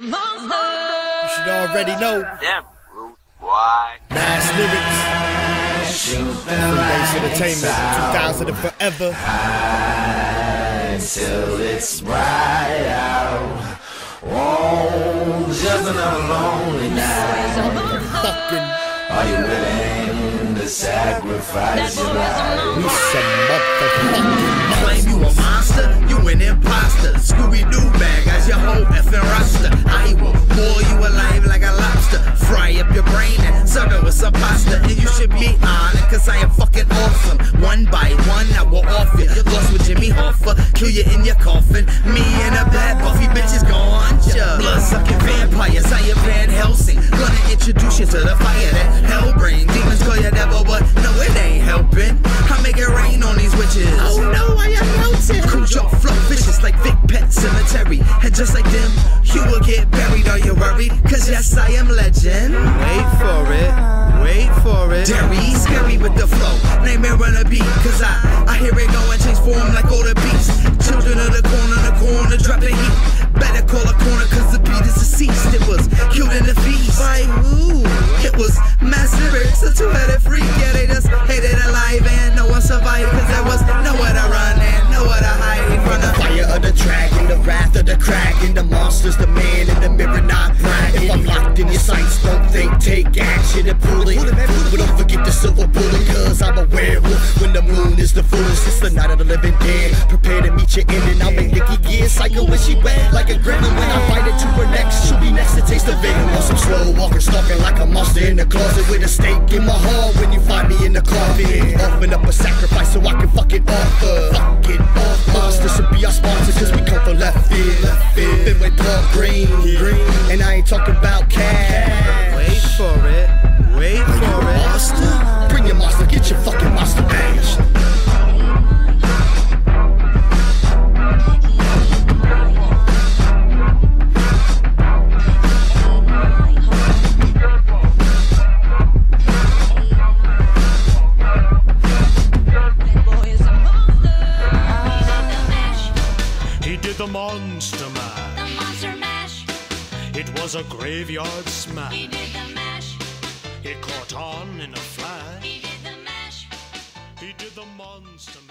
You should already know. Damn, why? Mass lyrics. Freebase Entertainment, 2000 and forever. Until it's bright out. Oh, just another lonely night. Fucking. Are you willing to sacrifice your life? We some motherfucking. Claim you a monster, you an imposter. Scooby-Doo bag as your whole effing roster. I will boil you alive like a lobster. Fry up your brain and serve it with some pasta. And you should be honored, cause I am fucking awesome. One by one, I will off you. Lost with Jimmy Hoffa, kill you in your coffin. Me and a bad Buffy bitch is gone. Blood-sucking vampires, I am Van Helsing. Gonna introduce you to the fire that hell bring. Demons call you devil, but no, it ain't helping. I make it rain on these witches. Oh no, I am melting. Cruise your flow vicious like Vic Pet Cemetery. And just like them, you will get buried. Are you worried? Cause yes, I am legend. Wait for it, wait for it. Derry, scary with the flow. Name it run a beat. Cause I hear it go and change form like all the beats. Children of the corner, drop the heat. Better call a corner cause the beat is deceased. It was killed in the feast. By who? It was Mass Lyrics, a two-headed freak. Yeah, they just hated alive and no one survived. Cause there was nowhere to run and nowhere to hide from the fire of the dragon, the wrath of the kraken. The monster's the man in the mirror, not bragging. If I'm locked in your sights, don't think, take action and pull it. But don't forget the silver bullet, cause I'm a werewolf. When the moon is the fullest, it's the night of the living dead. Prepare to meet your ending. I'll make Nikki get psycho when she wet like a gremlin. When I bite into her neck, she'll be next to taste the venom. On some slow walker, stalking like a monster in the closet with a stake in my heart. When you find me in the coffin, offering up a sacrifice so I can fucking offer. Fucking off, monsters should be our sponsor cause we come from left field. Been with Paul Green, and I ain't talking about cash. Wait for it, wait for it. Monster, bring your monster, get your fucking monster bashed. The Monster Mash. The Monster Mash. It was a graveyard smash. He did the mash. It caught on in a flash. He did the mash. He did the Monster Mash.